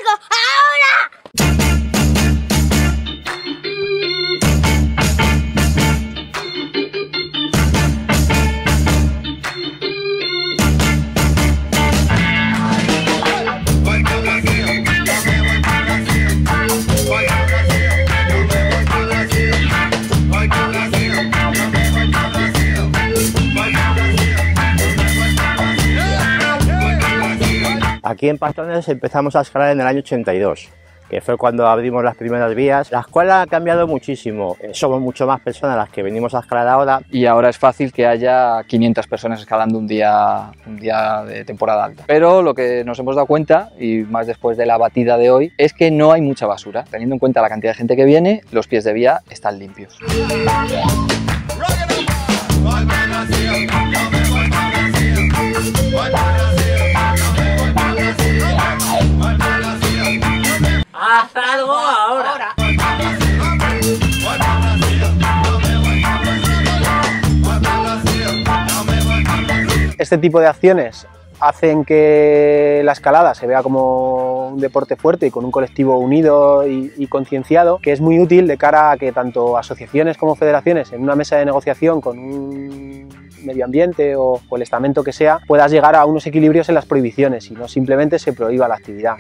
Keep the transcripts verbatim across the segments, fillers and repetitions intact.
salgo ahora! Aquí en Pastones empezamos a escalar en el año ochenta y dos, que fue cuando abrimos las primeras vías. La escuela ha cambiado muchísimo, somos mucho más personas las que venimos a escalar ahora. Y ahora es fácil que haya quinientas personas escalando un día, un día de temporada alta. Pero lo que nos hemos dado cuenta, y más después de la batida de hoy, es que no hay mucha basura. Teniendo en cuenta la cantidad de gente que viene, los pies de vía están limpios. ¡Haz algo ahora! Este tipo de acciones hacen que la escalada se vea como un deporte fuerte y con un colectivo unido y, y concienciado, que es muy útil de cara a que tanto asociaciones como federaciones en una mesa de negociación con un medio ambiente o, o el estamento que sea, puedas llegar a unos equilibrios en las prohibiciones y no simplemente se prohíba la actividad.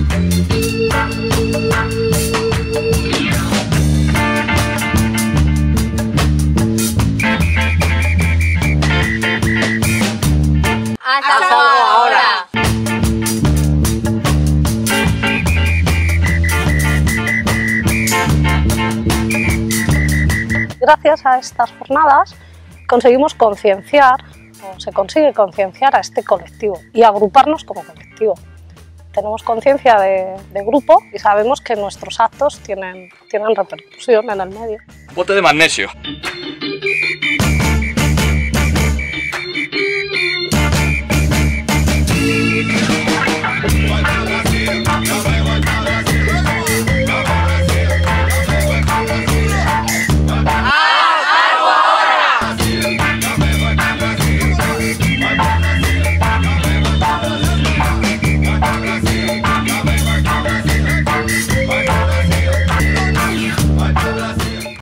¡Haz algo ahora! Gracias a estas jornadas conseguimos concienciar, o se consigue concienciar a este colectivo y agruparnos como colectivo. Tenemos conciencia de, de grupo y sabemos que nuestros actos tienen, tienen repercusión en el medio. Bote de magnesio.